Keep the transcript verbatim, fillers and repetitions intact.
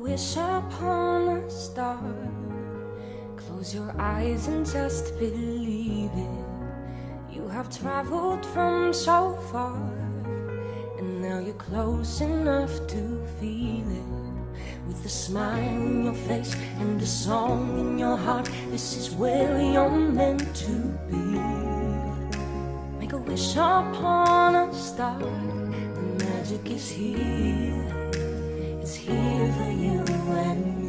wish upon a star. Close your eyes and just believe it. You have traveled from so far, and now you're close enough to feel it. With a smile on your face and a song in your heart, this is where you're meant to be. Make a wish upon a star. The magic is here. It's here for you and me.